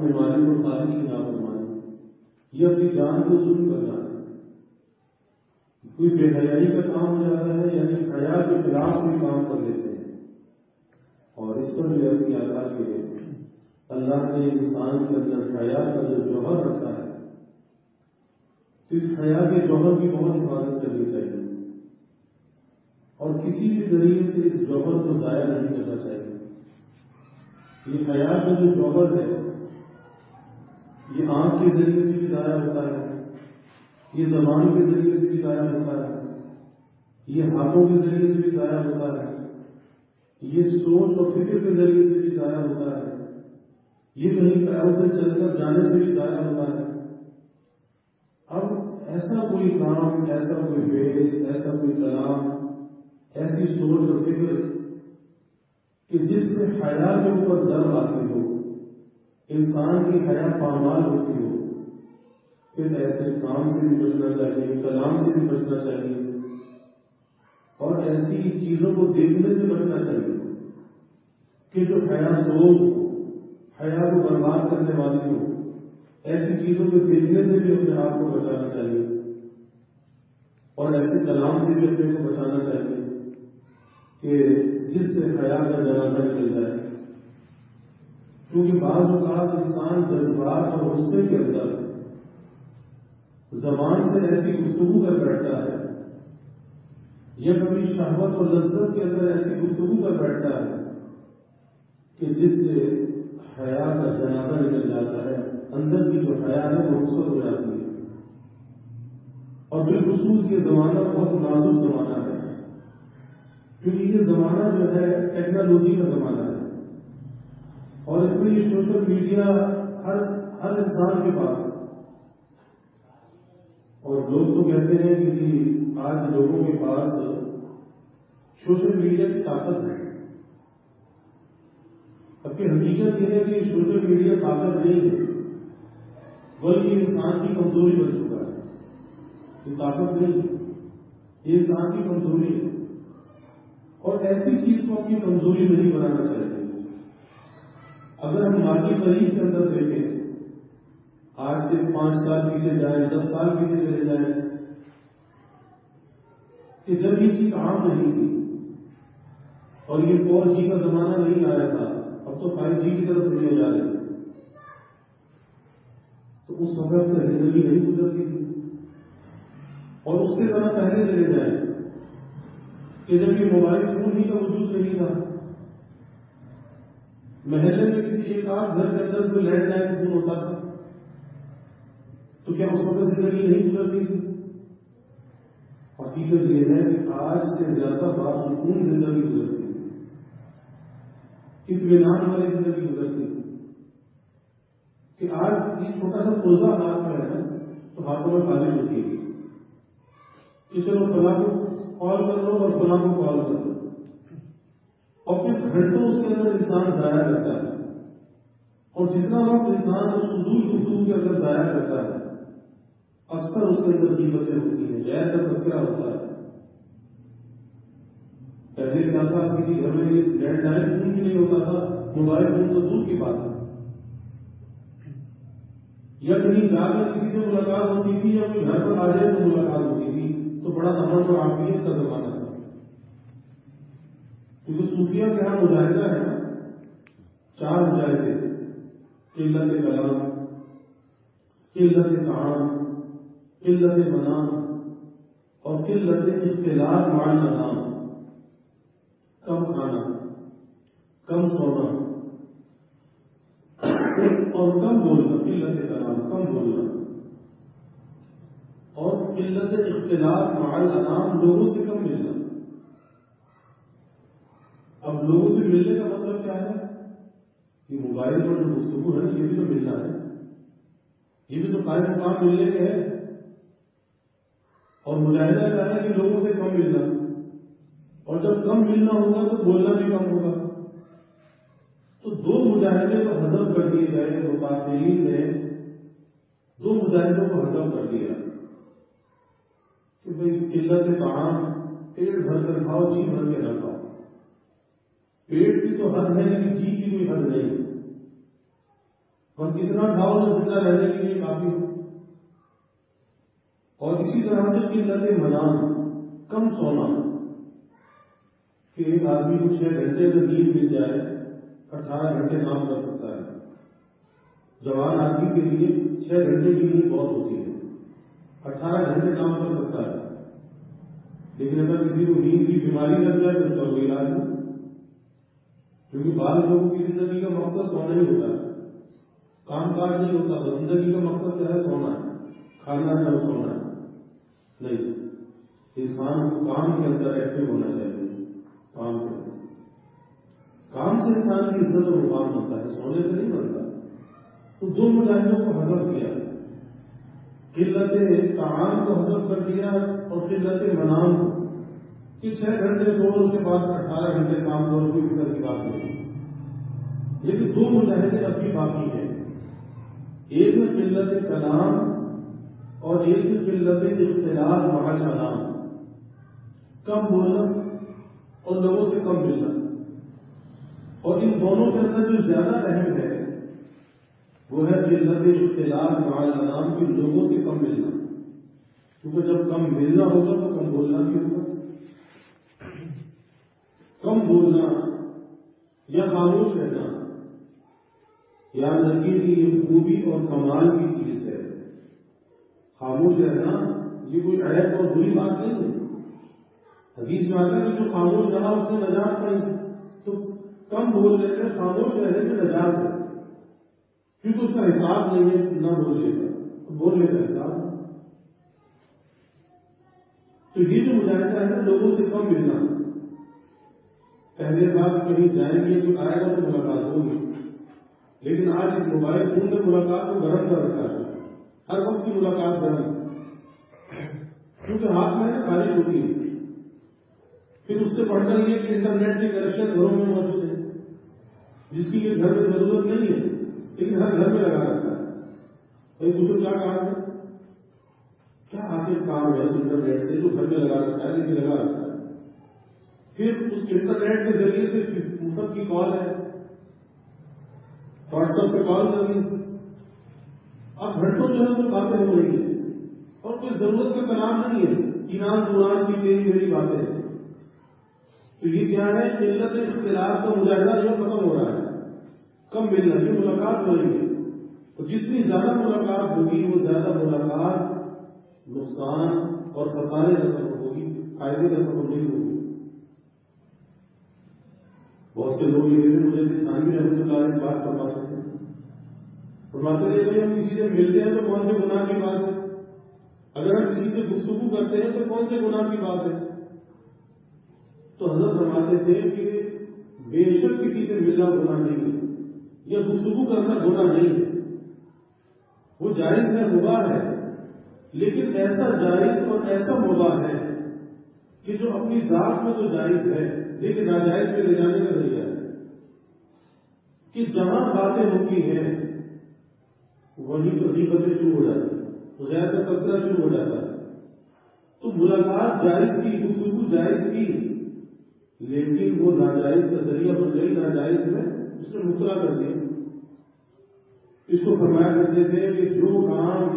اپنے مالک اور خالق کی نافرمانی، یہ اپنی جان کو ظلم کرنا ہے. کوئی بے حیائی کا کام ہو جاتا ہے، یعنی حیا کے خلاف کوئی کام کر لیتے ہیں. اور اس پر بھی اپنی آزاد کے اللہ نے انسان کے اندر حیا کا جو جوہر رکھا ہے، اس حیا کے جوہر کی بہت حفاظت کرنی چاہیے اور کسی بھی ذریعے سے اس جوہر کو ضائع نہیں کرنا چاہیے. یہ حیا کا جو جوہر ہے، یہ آنکھ کے ذریعے سے بھی ضائع ہوتا ہے، یہ زبان کے ذریعے سے بھی ضائع ہوتا ہے، یہ ہاتھوں کے ذریعے سے بھی ضائع ہوتا ہے، یہ سوچ اور فکر کے ذریعے سے بھی ضائع ہوتا ہے، یہ کہیں پیروں سے چل کر جانے سے بھی ضائع ہوتا ہے. اب ایسا کوئی کام، ایسا کوئی بیس، ایسا کوئی کلام، ایسی سوچ اور فکر کہ جس سے حیا کے اوپر ضرب آتی ہو، انسان کی حیا پامال ہوتی ہو، پھر ایسے کام سے بھی بچنا چاہیے، کلام سے بھی بچنا چاہیے اور ایسی چیزوں کو دیکھنے سے بچنا چاہیے کہ جو حیا سوز ہو، حیا کو برباد کرنے والی ہو. ایسی چیزوں کو دیکھنے سے بھی اپنے آپ کو بچانا چاہیے اور ایسے کلام سے بھی اپنے کو بچانا چاہیے کہ جس سے حیا کا جنازہ نکل جائے. کیونکہ بعض اوقات انسان جذبات اور غصے کے اندر زبان سے ایسی گفتگو کر بیٹھتا ہے یا کبھی شہوت اور لذت کے اندر ایسی گفتگو کر بیٹھتا ہے کہ جس سے حیا کا جنازہ نکل جاتا ہے. اندر کی جو حیا ہے وہ رخصت ہو جاتی ہے. اور بالخصوص یہ زمانہ بہت نازک زمانہ ہے، کیونکہ یہ زمانہ جو ہے ٹیکنالوجی کا زمانہ ہے اور اس میں یہ سوشل میڈیا ہر انسان کے پاس ہے. اور لوگ تو کہتے ہیں کہ آج لوگوں کے پاس سوشل میڈیا کی طاقت ہے. اب کی حقیقت یہ ہے کہ سوشل میڈیا طاقت نہیں ہے بلکہ انسان کی کمزوری بن چکا ہے. یہ طاقت نہیں ہے، یہ انسان کی کمزوری ہے اور ایسی چیز کو اپنی کمزوری نہیں بنانا چاہیے. اگر ہم ماضی قریب کے اندر دیکھیں، آج سے 5 سال پیچھے جائیں، 10 سال پیچھے چلے جائیں، کہ جب یہ چیز عام نہیں تھی اور یہ 4G کا زمانہ نہیں آیا تھا، اب تو 5G کی طرف دنیا جا رہی ہے، تو اس وقت سے زندگی نہیں گزرتی تھی. اور اس کے ذرا پہلے چلے جائیں کہ جب یہ موبائل فون ہی کا وجود نہیں تھا، محلے میں کسی ایک آدھ گھر کے اندر کوئی لینڈ لائن فون ہوتا تھا، تو کیا اس وقت زندگی نہیں گزرتی تھی؟ حقیقت یہ ہے کہ آج سے زیادہ باسکون زندگی گزرتی ہے، اطمینان والی زندگی گزرتی ہے. کہ آج یہ چھوٹا سا پرزہ ہاتھ میں ہے تو ہاتھوں میں خالی ہوتی ہے کہ چلو فلاں کو کال کر لو اور فلاں کو کال کر لو، اور پھر گھنٹوں اس کے اندر انسان ضائع کرتا ہے. اور جتنا وقت انسان اس فضول گفتگو کے اندر ضائع کرتا ہے، اکثر اس کے اندر قیمتیں ہوتی ہیں، غیر کا تذکرہ ہوتا ہے. پہلے کیا تھا، کسی گھر میں لینڈ لائن فون بھی نہیں ہوتا تھا، موبائل فون تو دور کی بات ہے. یا کہیں جا کر کسی سے ملاقات ہوتی تھی یا کوئی گھر پر آ جائے تو ملاقات ہوتی تھی، تو بڑا امن اور عافیت کا زمانہ تھا. کیونکہ صوفیہ کے ہاں مجاہدہ ہے نا، 4 مجاہدے: قلت کلام، قلت طعام، قلت منام اور قلت اختلاط مع الانام. کم کھانا، کم سونا اور کم بولنا، قلت کلام کم بولنا، اور قلت اختلاط مع الانام لوگوں سے کم ملنا. اب لوگوں سے ملنے کا مطلب کیا ہے؟ کہ موبائل پر جو گفتگو ہے یہ بھی تو ملنا ہے، یہ بھی تو قائم مقام ملنے کے ہے. اور مجاہدہ کیا ہے کہ لوگوں سے کم ملنا، اور جب کم ملنا ہوگا تو بولنا بھی کم ہوگا. تو 2 مجاہدے کو ہضم کر دیے گئے. مقاتلین نے 2 مجاہدوں کو ہضم کر دیا کہ بھائی قلت طعام، پیٹ بھر کر کھاؤ، جی بھر کے نہ کھاؤ. پیٹ کی تو حد ہے لیکن جی کی کوئی حد نہیں. اور اتنا کھاؤ جو زندہ رہنے کے لیے کافی ہو. اور اسی طرح سے قلت منام، کم سونا، کہ ایک آدمی کو 6 گھنٹے اگر نیند مل جائے 18 گھنٹے کام کر سکتا ہے. جوان آدمی کے لیے 6 گھنٹے کی نیند بہت ہوتی ہے، 18 گھنٹے کام کر سکتا ہے. لیکن اگر کسی کو نیند کی بیماری لگ جائے تو اس کا کوئی علاج نہیں، کیونکہ بعض لوگوں کی زندگی کا مقصد سونا ہی ہوتا ہے، کام کاج نہیں ہوتا. زندگی کا مقصد کیا ہے؟ سونا ہے، کھانا ہے اور سونا ہے. نہیں، انسان کو کام کے اندر ایکٹیو ہونا چاہیے. کام سے انسان کی عزت و مقام بنتا ہے، سونے سے نہیں بنتا. تو 2 مجاہدوں کو حذف کیا، قلت طعام کو حذف کر دیا اور قلت منام کو، کہ 6 گھنٹے سو، اس کے بعد 18 گھنٹے کام کرو، کوئی فکر کی بات نہیں. لیکن 2 مجاہدے اب بھی باقی ہیں، ایک میں قلت کلام اور ایک میں قلت اختلاط مع الکلام، کم بولنا اور لوگوں سے کم ملنا. اور ان دونوں کے اندر جو زیادہ اہم ہے وہ ہے قلت اختلاط مع الکلام، کے لوگوں سے کم ملنا. کیونکہ جب کم ملنا ہوگا تو کم بولنا بھی ہوگا. کم بولنا یا خاموش رہنا یاد رکھیے کہ یہ خوبی اور کمال کی چیز ہے. خاموش رہنا یہ کوئی عیب اور بری بات نہیں ہے. حدیث میں آتا ہے کہ جو خاموش رہا اس نے نجات پائی. تو کم بول رہے تھے، خاموش رہنے میں نجات ہے، کیونکہ اس کا حساب نہیں ہے نہ بولنے کا، بولنے کا حساب. تو یہ جو مجاہدہ ہے نا لوگوں سے کم ملنا. پہلے بات کہیں جائیں گے تو آئے گا تو ملاقات ہوگی، لیکن آج اس موبائل فون نے ملاقات کو گرم کر رکھا ہے. ہر وقت کی ملاقات گرم، کیونکہ ہاتھ میں خارج ہوتی ہے. پھر اس سے پڑھ کر یہ کہ انٹرنیٹ کے کنیکشن گھروں میں موجود ہے، جس کی یہ گھر میں ضرورت نہیں ہے لیکن ہر گھر میں لگا رکھا ہے. بھائی مجھے کیا کام ہے؟ کیا آخر کام ہے انٹرنیٹ سے جو گھر میں لگا رکھا ہے لیکن لگا رکھا ہے. پھر اس انٹرنیٹ کے ذریعے سے مفت کی کال ہے، واٹس ایپ پہ کال کر رہی. اب گھنٹوں جو ہے وہ باتیں ہو رہی ہیں اور کوئی ضرورت کا کلام نہیں ہے، ایران دوران کی تیری میری باتیں ہیں. تو یہ کیا ہے؟ قلت اختلاط کا مجاہدہ جو ختم ہو رہا ہے، کم ملنا کی ملاقات ہو رہی ہے. تو جتنی زیادہ ملاقات ہوگی وہ زیادہ ملاقات نقصان اور خسارے کا سبب ہوگی، فائدے کا سبب نہیں ہوگی. بہت سے لوگ یہ مجھے ثانوی رحمۃ اللہ علیہ بات فرماتے ہیں، فرماتے ہیں بھائی ہم کسی سے ملتے ہیں تو کون سے گناہ کی بات ہے، اگر ہم کسی سے گفتگو کرتے ہیں تو کون سے گناہ کی بات ہے. تو حضرت فرماتے تھے کہ بے شک کسی سے ملنا گناہ نہیں ہے، یا گفتگو کرنا گناہ نہیں ہے، وہ جائز ہے، مباح ہے. لیکن ایسا جائز اور ایسا مباح ہے کہ جو اپنی ذات میں تو جائز ہے لیکن ناجائز میں لے جانے کا ذریعہ ہے. کہ جہاں باتیں ہوتی ہیں وہیں تو غیبتیں شروع ہو جاتی ہیں، غیر کا تذکرہ شروع ہو جاتا ہے. تو ملاقات جائز کی، گفتگو جائز کی، لیکن وہ ناجائز کا ذریعہ بن گئی، ناجائز میں اس نے مبتلا کر دیا. اس کو فرمایا کرتے تھے کہ جو کام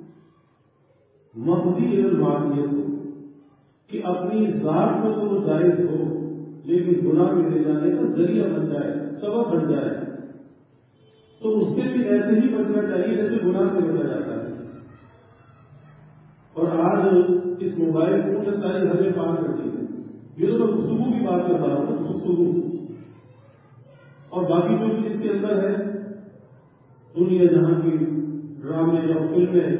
مفضی المعصیت ہو، کہ اپنی ذات میں تو وہ جائز ہو لیکن گناہ میں لے جانے کا ذریعہ بن جائے، سبب بن جائے، تو اس سے بھی ایسے ہی بچنا چاہیے جیسے گناہ سے بچا جاتا ہے. اور آج اس موبائل فون نے ساری حدیں پار کر دی ہے. یہ تو میں گفتگو کی بات کر رہا ہوں، گفتگو، اور باقی جو اس کے اندر ہے دنیا جہاں کی ڈرامے اور فلمیں،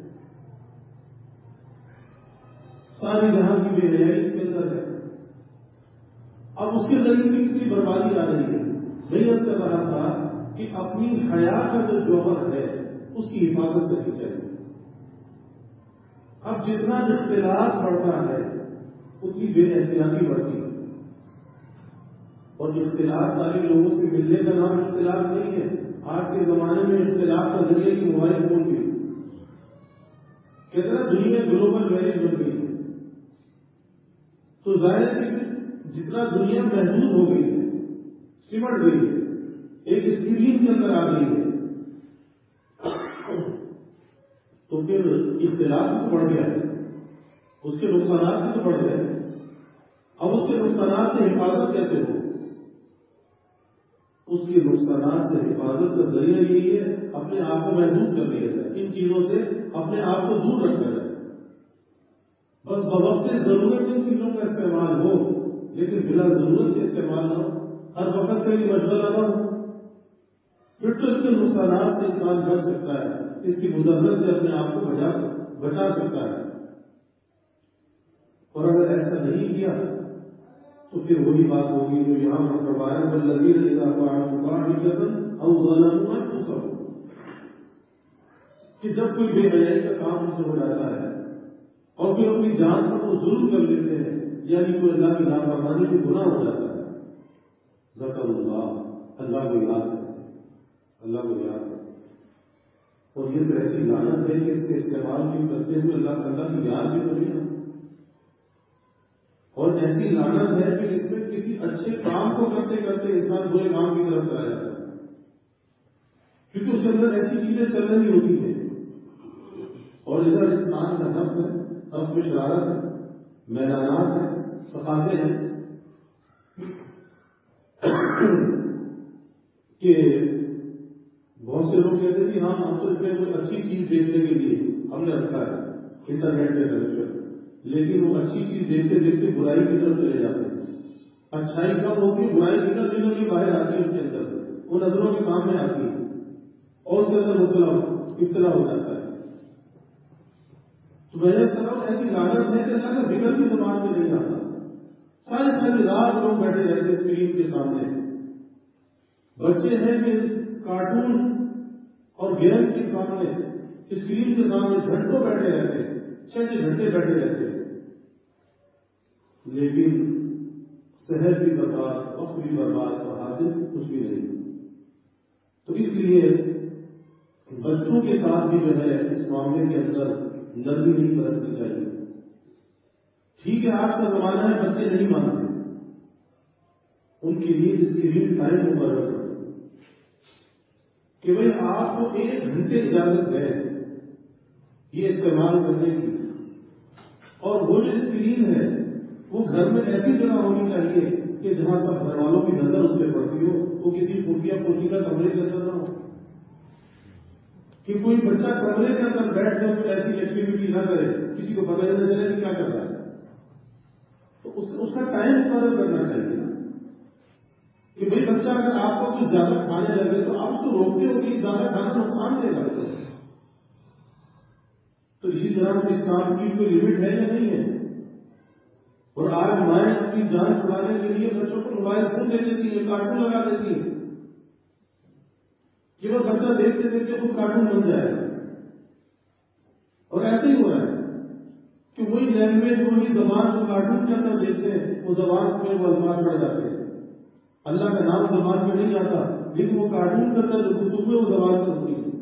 ساری جہاں کی بے حیائی اس کے اندر ہے. اب اس کے ذریعے سے کتنی بربادی آ رہی ہے. میں یہ کر رہا تھا کہ اپنی حیا کا جو جوہر ہے اس کی حفاظت کرنی چاہیے. اب جتنا اختلاط بڑھتا ہے اتنی بے احتیاطی بڑھتی ہے. اور اختلاط سارے لوگوں سے ملنے کا نام اختلاط نہیں ہے. آج کے زمانے میں اختلاط کا ذریعہ کی موبائل فون بھی کہتے ہیں دنیا گلوبل ویلیج بن گئی ہے. تو ظاہر ہے کہ جتنا دنیا محدود ہو گئی ہے، سمٹ گئی ہے، ایک اسکرین کے اندر آ گئی ہے، پھر اختلاف بھی تو بڑھ گیا ہے، اس کے نقصانات بھی تو بڑھ گئے۔ اب اس کے نقصانات سے حفاظت کیسے ہو؟ اس کے نقصانات سے حفاظت کا ذریعہ یہی ہے اپنے آپ کو محدود کر لیا جائے، ان چیزوں سے اپنے آپ کو دور رکھا جائے۔ بس بوقت ضرورت ان چیزوں کا استعمال ہو، لیکن بلا ضرورت کے استعمال نہ ہو، ہر وقت کا یہ مشغلہ نہ ہو، پھر تو اس کے نقصانات سے انسان بچ سکتا ہے، اس کی مضرت سے اپنے آپ کو بچا سکتا ہے۔ اور اگر ایسا نہیں کیا تو پھر وہی بات ہوگی جو یہاں پر فرمایا والذین اذا فعلوا فاحشۃ او ظلموا انفسهم، کہ جب کوئی بے حیائی کا کام ان سے ہو جاتا ہے اور پھر اپنی جان پر وہ ظلم کر لیتے ہیں، یعنی کوئی اللہ کی نافرمانی بھی گناہ ہو جاتا ہے، ذکر اللہ کو یاد کرتے، اللہ کو یاد کرتے، اور یہ تو ایسی لعنت ہے کہ اس کے استعمال بھی کرتے ہوئے اللہ کی یاد بھی تو نہیں، اور ایسی لعنت ہے کہ اس میں کسی اچھے کام کو کرتے کرتے انسان برے کام کی طرف چلا جاتا ہے، کیونکہ اس کے اندر ایسی چیزیں چل رہی ہوتی ہیں، اور ادھر انسان کا نفس ہے، نفس میں شرارت ہے، میدانات ہیں، ثقافتیں ہیں کہ بہت سے لوگ کہتے ہیں کہ ہم تو اس میں کوئی اچھی چیز دیکھنے کے لیے ہم نے رکھا ہے انٹرنیٹ پہ کنیکشن، لیکن وہ اچھی چیز دیکھتے دیکھتے برائی کی طرف چلے جاتے ہیں، اچھائی کم ہوگی برائی کی طرف نکل کے باہر آتی ہے، اس کے اندر وہ نظروں کے سامنے آتی ہے اور اس کے اندر ابتلا ہو جاتا ہے۔ تو میں یہ کہہ رہا ہوں ایسی لعنت ہے کہ اللہ کا ذکر بھی زبان میں نہیں آتا، ساری رات لوگ بیٹھے رہتے اسکرین کے سامنے، بچے ہیں کہ کارٹون اور گیم کے سامنے اسکرین کے سامنے گھنٹوں بیٹھے رہتے ہیں، 6 گھنٹے بیٹھے رہتے ہیں، لیکن صحت بھی برباد، وقت بھی برباد اور حاصل کچھ بھی نہیں۔ تو اس لیے بچوں کے ساتھ بھی جو ہے اس معاملے کے اندر نرمی نہیں برتنی چاہیے۔ ٹھیک ہے آج کا زمانہ ہے، بچے نہیں مانتے، ان کے لیے اسکرین ٹائم مقرر کرو کہ بھائی آپ کو 1 گھنٹے اجازت ہے یہ استعمال کرنے کی، اور وہ جو اسکرین ہے وہ گھر میں ایسی جگہ ہونی چاہیے کہ جہاں تک گھر والوں کی نظر اس پہ پڑتی ہو، وہ کسی خفیہ پوشیدہ کمرے کے اندر نہ ہو، کہ کوئی بچہ کمرے کے اندر بیٹھ کر کوئی ایسی ایکٹیویٹی نہ کرے کسی کو پتہ نہ چلے کہ کیا کر رہا ہے۔ تو اس کا ٹائم مقرر کرنا چاہیے کہ بھائی بچہ اگر آپ کو کچھ زیادہ کھانے لگے تو آپ اس کو روکتے ہو کہ زیادہ کھانا نقصان دے گا، تو اسی طرح اس کام کی کوئی لمٹ ہے یا نہیں ہے؟ اور آج مائیں اپنی جان چھڑانے کے لیے بچوں کو موبائل فون دے دیتی ہے، کارٹون لگا دیتی ہے کہ وہ بچہ دیکھتے دیکھتے خود کارٹون بن جائے گا، اور ایسے ہی ہو رہا ہے کہ وہی لینگویج وہی زبان جو کارٹون کے اندر دیکھتے ہیں وہ زبان میں وہ الفاظ پڑ جاتے ہیں، اللہ کا نام زبان میں نہیں آتا، لیکن وہ کارٹون کے اندر جو گفتگو ہے وہ زبان سے ہوتی ہے۔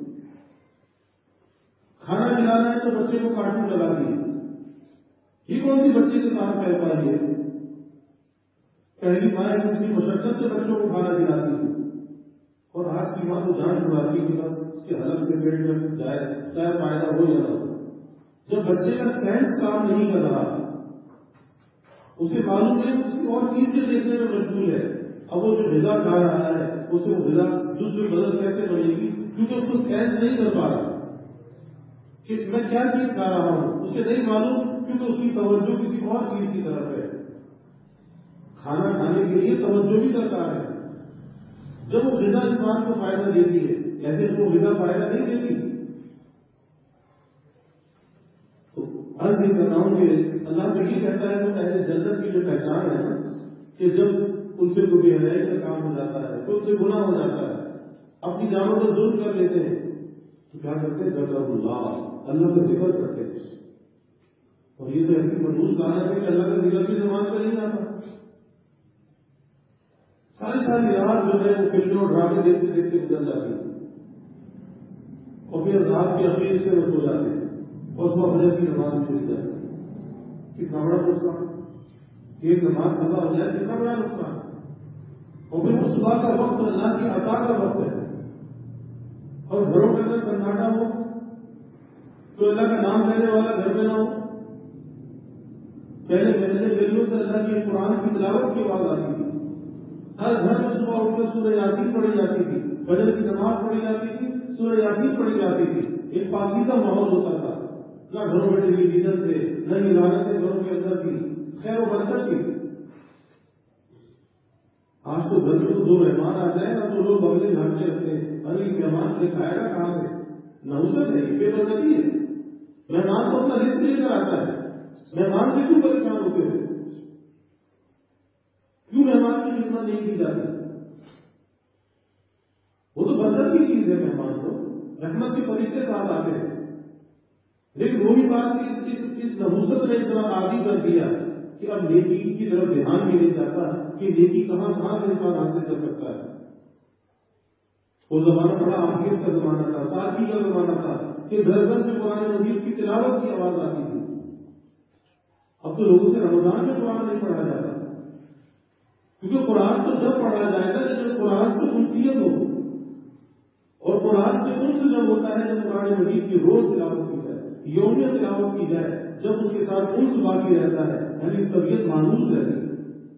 کھانا کھلانا ہے تو بچے کو کارٹون لگا دیے، یہ کون سی بچے کے ساتھ کہہ پائی ہے؟ پہلی مائیں کتنی مشقت سے بچوں کو کھانا کھلاتی تھی، اور آج کی ماں تو جان چھڑاتی ہے کہ اس کے حلق کے پیٹ میں جائے چاہے فائدہ ہو یا نہ ہو۔ جب بچے کا سینس کام نہیں کر رہا، اسے معلوم ہے کسی اور چیز سے دیکھنے میں مشغول ہے، اب وہ جو غذا کھا رہا ہے اسے وہ غذا جس میں بدل کیسے بنے گی، کیونکہ اس کو سینس نہیں کر پا رہا کہ میں کیا چیز کھا رہا ہوں، اسے نہیں معلوم کیونکہ اس کی توجہ کسی اور چیز کی طرف ہے۔ کھانا کھانے کے لیے توجہ بھی درکار ہے، جب وہ غذا انسان کو فائدہ دیتی ہے، ایسے وہ غذا فائدہ نہیں دیتی۔ تو عرض یہ کر رہا ہوں کہ اللہ تو یہ کہتا ہے کہ اہل جنت کی جو پہچان ہے نا کہ جب ان سے کوئی حیائی کا کام ہو جاتا ہے، تو ان سے گناہ ہو جاتا ہے، اپنی جانوں کو ظلم کر لیتے ہیں، تو کیا کرتے ہیں؟ ذکر اللہ کا ذکر کرتے ہیں، اور یہ تو ایسی مضبوط کہانی ہے کہ اللہ کا ذکر بھی زبان پر نہیں آتا، ساری رات جو ہے وہ فلمیں اور ڈرامے دیکھتے دیکھتے گزر جاتی ہے، اور پھر رات کے اخیر سے وہ سو جاتے ہیں اور صبح فجر کی نماز میں چھوٹ جاتی ہے۔ کتنا بڑا نقصان، ایک نماز قضا ہو جائے کتنا بڑا نقصان، اور پھر وہ صبح کا وقت اللہ کی عطا کا وقت ہے، اور گھروں کے اندر سناٹا ہو تو اللہ کا نام لینے والا گھر میں نہ ہو؟ پہلے گلیوں سے اللہ کی قرآن کی تلاوت کی آواز آتی تھی، ہر گھر میں صبح اٹھ کر سورہ یاسین پڑھی جاتی تھی، فجر کی نماز پڑھی جاتی تھی، سورہ یاسین پڑھی جاتی تھی، ایک پاکیزہ ماحول ہوتا تھا، نہ گھروں میں ٹیلی ویژن تھے، نہ ہی لعنتیں گھروں کے اندر تھی، خیر و برکت تھی۔ آج تو گھر میں تو دو مہمان آ جائیں نا تو لوگ بغلے جھانکتے رکھتے ہیں، ارے مہمان سے کھائے گا کہاں سے؟ نحوست ہے، یہ بے برکتی ہے۔ مہمان تو اپنا رزق لے کر آتا ہے، مہمان سے کیوں پریشان ہوتے ہو؟ کیوں مہمان کی خدمت نہیں کی جاتی؟ وہ تو برکت کی چیز ہے، مہمان تو رحمت کے فرشتے ساتھ آتے ہیں، لیکن وہ بھی بات اس نحوست نے اتنا عادی کر دیا کہ اب نیکی کی طرف دھیان بھی نہیں جاتا کہ نیکی کہاں کہاں سے انسان حاصل کر سکتا ہے۔ وہ زمانہ بڑا آخرت کا زمانہ تھا، سادگی کا زمانہ تھا کہ گھر گھر سے قرآن مجید کی تلاوت کی آواز آتی تھی۔ اب تو لوگوں سے رمضان میں قرآن نہیں پڑھا جاتا، کیونکہ قرآن تو جب پڑھا جائے گا جب قرآن سے انسیت ہو، اور قرآن سے انس جب ہوتا ہے جب قرآن مجید کی روز تلاوت کی جائے، یومیہ تلاوت کی جائے، جب اس کے ساتھ انس باقی رہتا ہے، یعنی طبیعت مانوس رہتی ہے،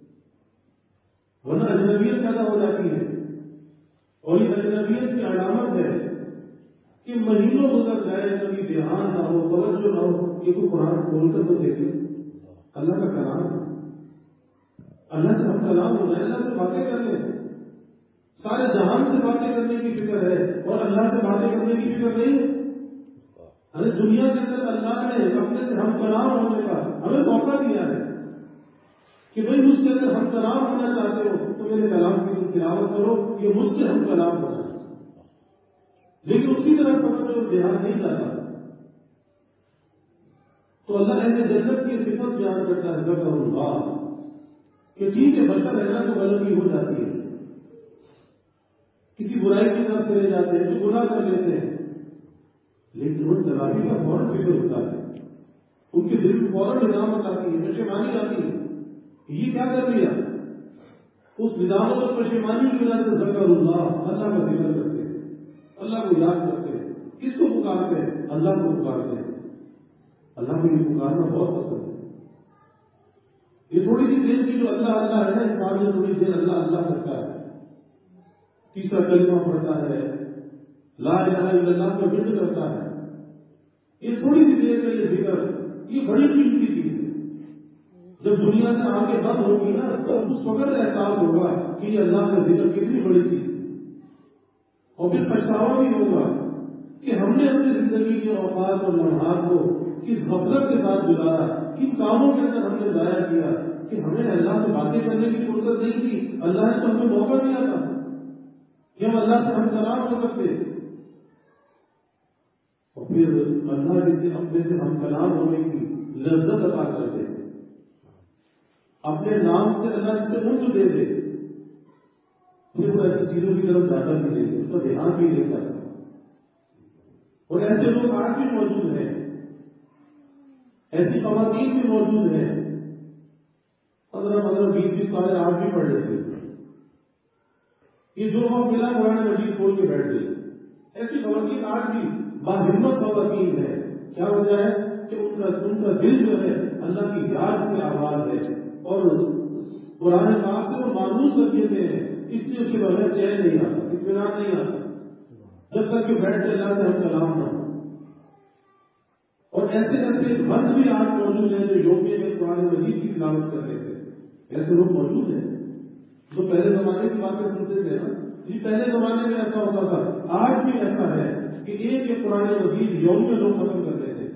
ورنہ اجنبیت پیدا ہو جاتی ہے۔ اور یہ اجنبیت کی علامت ہے کہ مہینوں گزر جائے کبھی دھیان نہ ہو، توجہ نہ ہو کہ کوئی قرآن کھول کر تو دیکھے، اللہ کا کلام ہے، اللہ سے ہم کلام ہو جائے، اللہ سے باتیں کر لیں، سارے جہان سے باتیں کرنے کی فکر ہے اور اللہ سے باتیں کرنے کی فکر نہیں ہے۔ ارے دنیا کے اندر اللہ نے اپنے سے ہم کلام ہونے کا ہمیں موقع دیا ہے کہ بھائی مجھ سے اگر ہم کلام ہونا چاہتے ہو تو میرے کلام کی تلاوت کرو، یہ مجھ سے ہم کلام ہونا ہے، لیکن اسی طرح توجہ اور دھیان نہیں جاتا۔ تو اللہ اہل جنت کی صفت بیان کرتا ہے ذکر اللہ، کہ ٹھیک ہے بشر ہے نا تو غلطی ہو جاتی ہے، کسی برائی کی طرف چلے جاتے ہیں تو گناہ کر لیتے ہیں، لیکن ان تلافی کا فوراً فکر ہوتا ہے، ان کے دل میں فوراً ندامت آتی ہے، پشیمانی آتی ہے، یہ کیا کر لیا؟ اس ندامت اور پشیمانی کی وجہ سے ذکر اللہ، اللہ کا ذکر کرتے ہیں، اللہ کو یاد کرتے ہیں، کس کو پکارتے ہیں؟ اللہ کو پکارتے ہیں۔ اللہ کو یہ پکارنا بہت پسند ہے۔ یہ تھوڑی سی دیر کی جو اللہ اللہ ہے نا، انسان میں تھوڑی دیر اللہ اللہ کرتا ہے، تیسرا کلمہ پڑھتا ہے، لا الہ الا اللہ کا ذکر کرتا ہے، یہ تھوڑی سی دیر کا یہ ذکر، یہ بڑی قیمتی چیز ہے۔ جب دنیا سے آگے بند ہوگی نا تو اس وقت احساس ہوگا کہ یہ اللہ کا ذکر کتنی بڑی چیز ہے، اور پھر پچھتاوا بھی ہوگا کہ ہم نے اپنی زندگی کے اوقات اور لمحات کو کس غفلت کے ساتھ گزارا، کن کاموں کے اندر ہم نے ضائع کیا کہ ہمیں اللہ سے باتیں کرنے کی فرصت نہیں تھی، اللہ نے تو ہمیں موقع دیا تھا کہ ہم اللہ سے ہم کلام ہو سکتے، اور پھر اللہ جیسے اپنے سے ہم کلام ہونے کی لذت عطا کرتے، اپنے نام سے اللہ سے انس دے دے، پھر وہ ایسی چیزوں کی طرف زیادہ بھی نہیں، اس کا دھیان بھی نہیں کرتا۔ اور ایسے لوگ آج بھی موجود ہیں، ایسی خواتین بھی موجود ہیں، 15 20 سال آج بھی پڑھ لیتے، یہ جو وقت ملا قرآن مجید کھول کے بیٹھ گئی، ایسی خواتین آج بھی باہمت خواتین ہے۔ کیا وجہ ہے کہ ان کا دل جو ہے اللہ کی یاد کی آواز ہے، اور قرآن پاک سے وہ مانوس کر دیتے ہیں، اس لیے اس کے بغیر چین نہیں آتا، اطمینان نہیں آتا جب تک کہ بیٹھ کے اللہ سے ہم کلام نہ ہو۔ اور ایسے ایسے مرد بھی آج موجود ہیں جو یومیہ میں قرآن مجید کی تلاوت کر رہے تھے، ایسے لوگ موجود ہیں جو پہلے زمانے کی باتیں سنتے تھے نا، جی پہلے زمانے میں ایسا ہوتا تھا، آج بھی ایسا ہے کہ ایک قرآن مجید یومیہ لوگ ختم کرتے تھے۔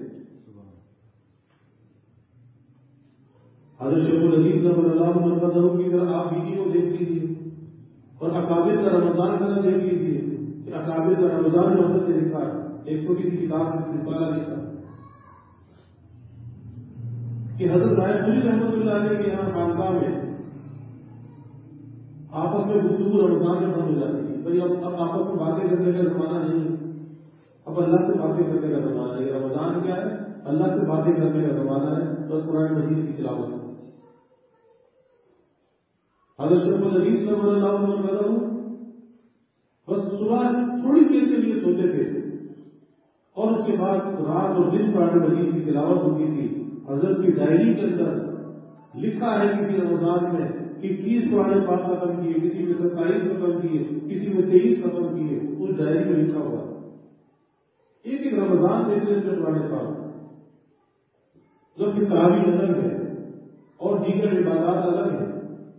حضرت شیخ العزیز رضی اللہ عنہ کی طرح آپ ویڈیو کو دیکھ لیجیے، اور اکابر کا رمضان کا دیکھ لیجیے کہ اکابر کا رمضان جو حضرت نے لکھا ہے، ایک چھوٹی سی کتاب سے رسالہ لکھا کہ حضرت رائے پوری رحمۃ اللہ علیہ کے یہاں خانقاہ میں آپس میں گفتگو رمضان میں بند ہو جاتی تھی، بھائی اب آپس میں باتیں کرنے کا زمانہ نہیں ہے، اب اللہ سے باتیں کرنے کا زمانہ ہے، رمضان کیا ہے؟ اللہ سے باتیں کرنے کا زمانہ ہے، بس قرآن مجید کی تلاوت۔ حضرت شیخ العزیز صلی اللہ علیہ وسلم بس صبح تھوڑی دیر کے لیے سوتے تھے، اور اس کے بعد رات اور دن قرآن مجید کی تلاوت ہوتی تھی. حضرت کی ڈائری کے اندر لکھا ہے کسی رمضان میں کہ 21 قرآن پاک ختم کیے, کسی میں 27 ختم کیے, کسی میں 23 ختم کیے. اس ڈائری میں لکھا ہوا ایک ایک رمضان میں اتنے سے قرآن پاک. جب کہ تراویح الگ ہے اور دیگر عبادات الگ ہے.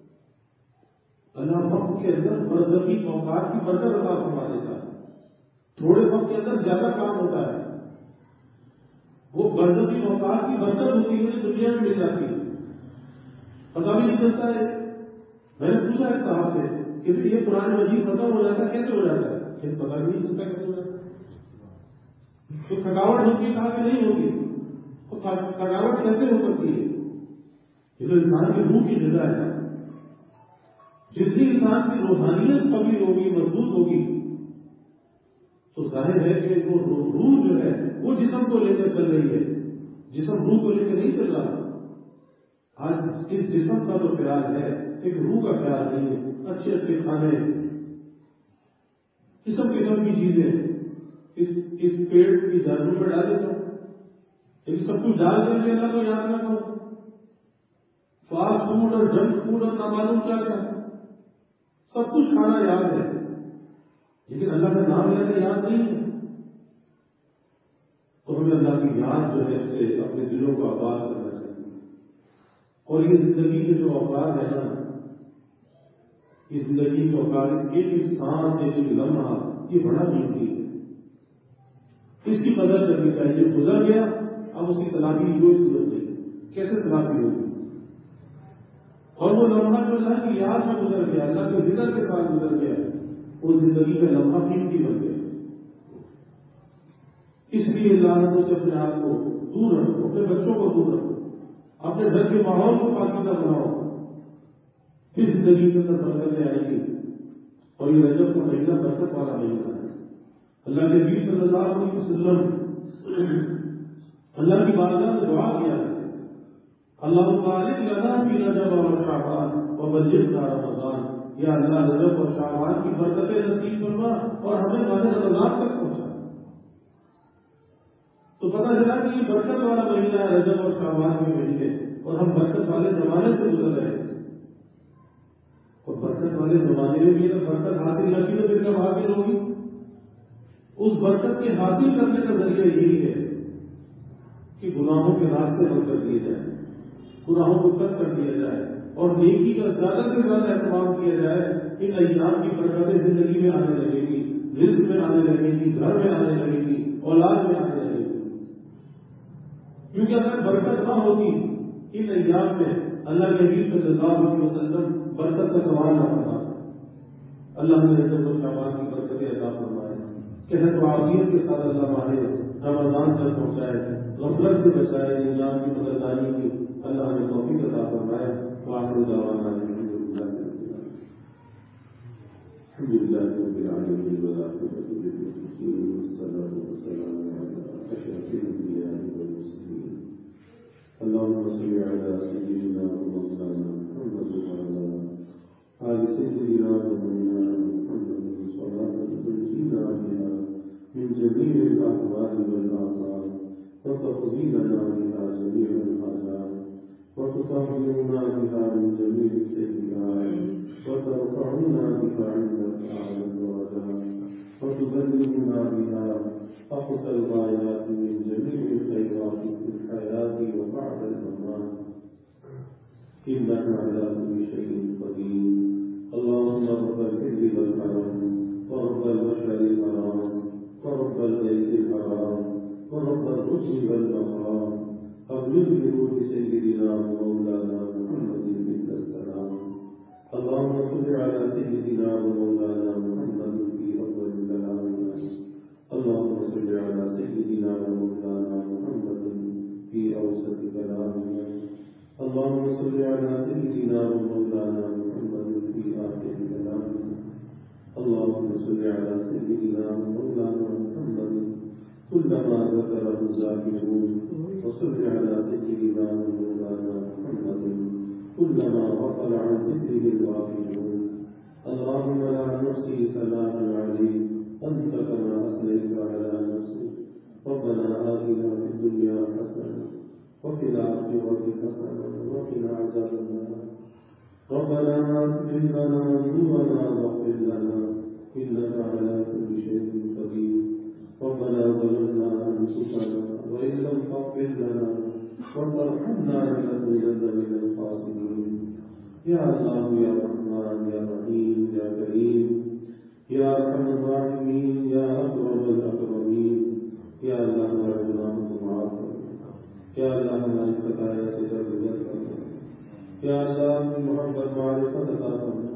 اللہ وقت کے اندر برزخی اوقات کی برکت عطا فرما دیتا ہے. تھوڑے وقت کے اندر زیادہ کام ہوتا ہے. وہ برزخی اوقات کی برکت ہوتی ہے, دنیا میں مل جاتی ہے, پتا بھی نہیں چلتا ہے. میں نے پوچھا ایک صاحب سے کہ یہ قرآن مجید ختم ہو جاتا ہے, کیسے ہو جاتا ہے؟ پھر پتا بھی نہیں چلتا کیسے ہو جاتا ہے. تو تھکاوٹ ہوتی ہے, کہا کہ نہیں ہوتی. تو تھکاوٹ کیسے ہو سکتی ہے؟ یہ تو انسان کی روح کی غذا ہے. جتنی انسان کی روحانیت قوی ہوگی, مضبوط ہوگی, تو ظاہر ہے کہ وہ روح جو ہے وہ جسم کو لے کر چل رہی ہے. جسم روح کو لے کر نہیں چل رہا. آج اس جسم کا جو خیال ہے ایک روح کا خیال نہیں ہے. اچھے اچھے کھانے, قسم قسم کی چیزیں اس پیٹ کی جانور میں ڈال دیتا ہوں, لیکن سب کچھ ڈال کر کے اللہ کو یاد نہ کرو. فاسٹ فوڈ اور جنک فوڈ اور نامعلوم کیا کیا, سب کچھ کھانا یاد ہے, لیکن اللہ کا نام لینا یاد نہیں ہے. تو ہمیں اللہ کی یاد جو ہے اس سے اپنے دلوں کو آباد کرنا چاہیے. اور یہ زندگی کے جو اوقات ہے نا, یہ زندگی کے اوقات ایک انسان ایک لمحہ یہ بڑا قیمتی ہے. اس کی قدر کرنی چاہیے. گزر گیا, اب اس کی تلافی کی کوئی ضرورت نہیں. کیسے تلافی ہوگی؟ اور وہ لمحہ جو اللہ کی یاد میں گزر گیا, اللہ کے ذکر کے ساتھ گزر گیا, وہ زندگی کا لمحہ قیمتی بن گیا. اس لیے لعنتوں سے اپنے آپ کو دور رکھو, اپنے بچوں کو دور رکھو, اپنے گھر کے ماحول کو پاکیزہ بناؤ. پھر زندگی کے اندر برکتیں آئیں گی. اور یہ رجب کا مہینہ برکت والا مہینہ ہے. اللہ کے نبی صلی اللہ علیہ وسلم اللہ کی بارگاہ میں دعا کیا ہے, اللہ بارک لنا فی رجب و شعبان وبلغنا رمضان. یا اللہ رجب اور شعبان کی برکتیں نصیب فرما اور ہمیں ماہ رمضان تک پہنچا. تو پتہ چلا کہ یہ برکت والا مہینہ ہے رجب اور شعبان کے مہینے, اور ہم برکت والے زمانے سے گزر رہے ہیں. اور برکت والے زمانے میں بھی اگر برکت حاصل نہ کی تو پھر کب حاصل ہوگی؟ اس برکت کے حاصل کرنے کا ذریعہ یہی ہے کہ گناہوں کے راستے بند کر دیے جائیں, گناہوں کو ترک کر دیا جائے, اور نیکی کا زیادہ سے زیادہ اہتمام کیا جائے. ان ایام کی برکتیں زندگی میں آنے لگے گی, رزق میں آنے لگے گی, گھر میں آنے لگے گی, اولاد میں آنے لگے گی. کیونکہ اگر برکت نہ ہوتی ان ایام میں, اللہ کے نبی صلی اللہ علیہ وسلم برکت کا سوال نہ فرماتے. اللہ نے رجب و شعبان کی برکتیں عطا فرمائے, صحت و عافیت کے ساتھ اللہ ہمارے رمضان تک پہنچائے, غفلت سے بچائے, ایام کی مددگاری کی اللہ نے توفیق عطا فرمائے. وآخر دعوانا الحمد للہ رب العالمین والعاقبۃ للمتقین والصلاۃ والسلام علی اشرف الانبیاء والمرسلین. اللهم صل على سيدنا ومولانا محمد وعلى آل سيدنا ومولانا محمد صلاة تنجينا بها من جميع الأهوال والآفات وتقضينا بها جميع الحاجات وتطهرنا بها من جميع السيئات وترفعنا بها عندك أعلى الدرجات وتبلغنا بها أقصى الغايات من جميع الخيرات في الحياة وبعد الممات إنك على كل شيء قدير. اللهم رب الحل والحرم ورب المشعر الحرام ورب البيت الحرام ورب الرسل والمقام أبلغ بروح سيدنا ومولانا محمد منك السلام. اللهم صل على سيدنا ومولانا محمد في أول كلامنا. اللهم صل على سيدنا ومولانا محمد في أوسط كلامنا. اللهم صل على سيدنا ومولانا محمد في آخر كلامنا. اللهم صل على سيدنا ومولانا محمد كلما ذكره الذاكرون, وصل على سيدنا ومولانا محمد كلما غفل عن ذكره الغافلون. اللهم لا نحصي ثناء عليك أنت كما أثنيت على نفسك. ربنا وفي الآخرة حسنة وقنا عذاب النار. ربنا اغفر لنا ذنوبنا واغفر لنا إنك على كل شيء قدير. ربنا ظلمنا أنفسنا وإن لم تغفر لنا وترحمنا لنكونن من الخاسرين. يا الله يا رحمن يا رحيم يا كريم يا أرحم الراحمين يا أكرم الأكرمين. یا اللہ ہمارے گناہوں کو معاف کر، یا اللہ ہماری خطایا سے درگزر کر، یا اللہ اپنی محبت معرفت عطا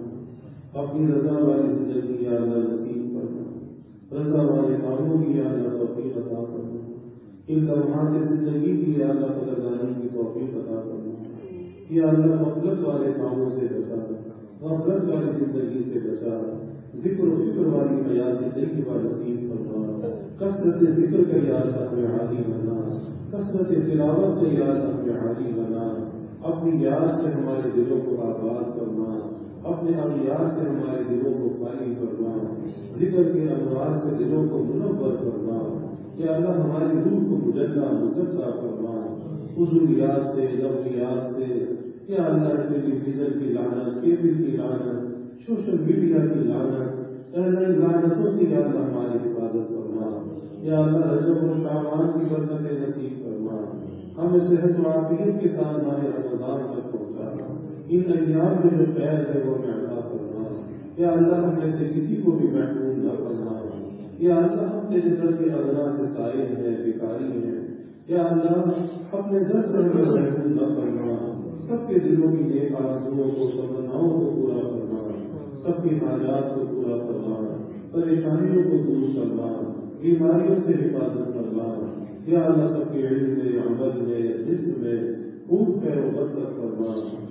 فرما، اپنی رضا والی زندگی یا اللہ نصیب فرما، رضا والے کاموں کی یا اللہ توفیق عطا فرما، ان لمحات زندگی کی یا اللہ قدردانی کی توفیق عطا فرما، یا اللہ غفلت والے کاموں سے بچا، غفلت والی زندگی سے بچا، ذکر و فکر والی حیات زندگی کا نصیب فرما، کثرت ذکر کا یا اللہ ہمیں عادی بنا، کثرت تلاوت سے یا اللہ ہمیں عادی بنا، اپنی یاد سے ہمارے دلوں کو آباد کرنا، اپنے اغیار سے ہمارے دلوں کو خالی کرنا، ذکر کے انوار سے دلوں کو منور کرنا، یا اللہ ہماری روح کو مجلہ مجزہ کرنا، حضوریات سے لفظیات سے، یا اللہ ٹیلی ویژن کی لعنت، کیبل کی لعنت، سوشل میڈیا کی لعنت، لعنتوں سے یا اللہ ہماری حفاظت کرنا، یا اللہ رجب و شعبان کی برکتیں نصیب کرنا، ہمیں صحت و عافیت کے ساتھ ماہ رمضان تک پہنچانا، ان ایام میں جو خیر ہے وہ ہمیں عطا کرنا، یا اللہ ہم میں سے کسی کو بھی محفوظ نہ کرنا، یا اللہ ہم تیرے در کے ادنا سے سائل ہیں، بیکاری ہیں، یا اللہ اپنے در سے ہمیں محفوظ نہ کرنا، سب کے دلوں کی نیک آرزوؤں کو تمناؤں کو پورا کرنا، سب کی حاجات کو پورا کرنا، پریشانیوں کو دور کرنا، بیماریوں سے حفاظت کرنا، یا اللہ سب کے علم میں، عمل میں، جسم میں خوب خیر و برکت کرنا،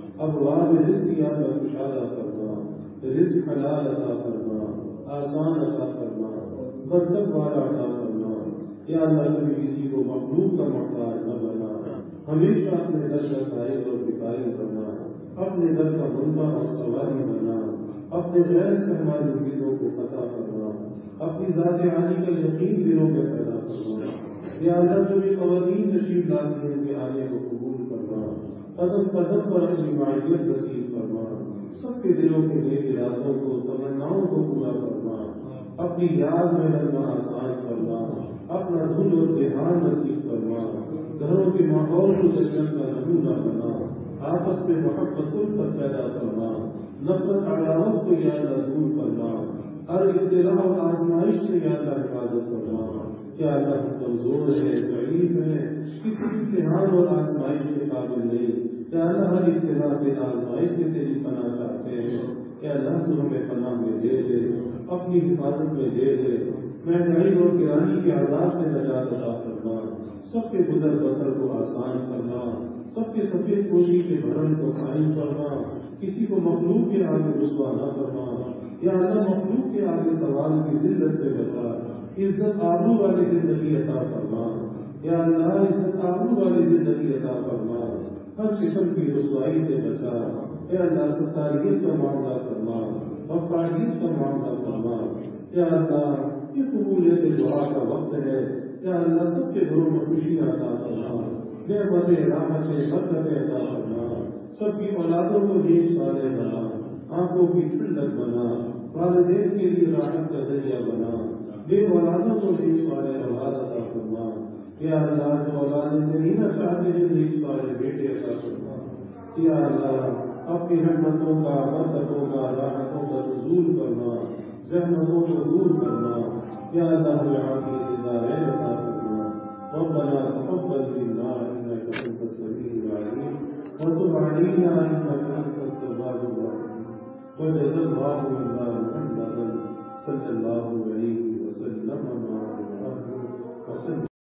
ابواب رزق یا اللہ کشادہ کرنا، رزق حلال عطا کرنا، آسان عطا کرنا، برکت والا عطا کرنا، یا اللہ کبھی کسی کو مخلوق کا محتاج نہ بنا، ہمیشہ اپنے در کا سائل اور بھکاری بنا، اپنے در کا بندہ اور سواری بنا، اپنے غیر سے ہماری امیدوں کو عطا کرنا، اپنی ذات عالی کا یقین دلوں میں پیدا کرنا، یا اللہ جو بھی قوانین تشریف لاتے ہیں ان کے آنے کو قبول کرنا، قدم قدم پر اپنی معیت نصیب کرنا، سب کے دلوں کے نیک ارادوں کو تمناؤں کو پورا کرنا، اپنی یاد میں رہنا آسان کرنا، اپنا دل اور ذہان نصیب کرنا، گھروں کے ماحول کو جنت کا نمونہ بنا، آپس میں محبت الفت پیدا کرنا، نفرت عداوت کو یا اللہ دور کرنا، ہر ابتلا اور آزمائش سے یا اللہ حفاظت کرنا، کیا اللہ ہم کمزور ہے، ضعیف ہے، کسی امتحان اور آزمائش کے قابل نہیں، کیا اللہ ہر ابتلا سے آزمائش سے تیری پناہ چاہتے ہیں، کیا اللہ تو ہمیں پناہ میں دے دے، اپنی حفاظت میں دے دے، مہنگائی اور گرانی کے عذاب سے نجات عطا کرنا، سب کے گزر بسر کو آسان کرنا، سب کے سفید پوشی کے بھرم کو قائم کرنا، کسی کو مخلوق کے آگے رسوا نہ کرنا، یا اللہ مخلوق کے آگے سوال کی ذلت سے بچا، عزت آبرو والی زندگی عطا فرما، یا اللہ عزت آبرو والی زندگی عطا فرما، ہر قسم کی رسوائی سے بچا، یا اللہ ستاریت کا معاملہ کرنا، وفادیت کا معاملہ کرنا، یا اللہ یہ قبولیت دعا کا وقت ہے، یا اللہ سب کے گھروں میں خوشیاں عطا کرنا، نعمت راحت برکتیں عطا کرنا، سب کی اولادوں کو نیک صالح بنا، آنکھوں کی ٹھنڈک بنا، والدین کے لیے راحت کا ذریعہ بنا، بے اولادوں کو نیک صالح اولاد عطا فرما، یا اللہ جو اولادیں نہیں نہ چاہتے جو نیک صالح بیٹے عطا فرما، یا اللہ اپنی رحمتوں کا برکتوں کا راحتوں کا نزول کرنا، زحمتوں کو دور کرنا، یا اللہ ہمیں عافیت دارین عطا فرما، ربنا تقبل منا انك انت السميع العليم وتب علينا انك انت التواب الرحيم وجزا الله منا محمدا صلى الله عليه وسلم وسلم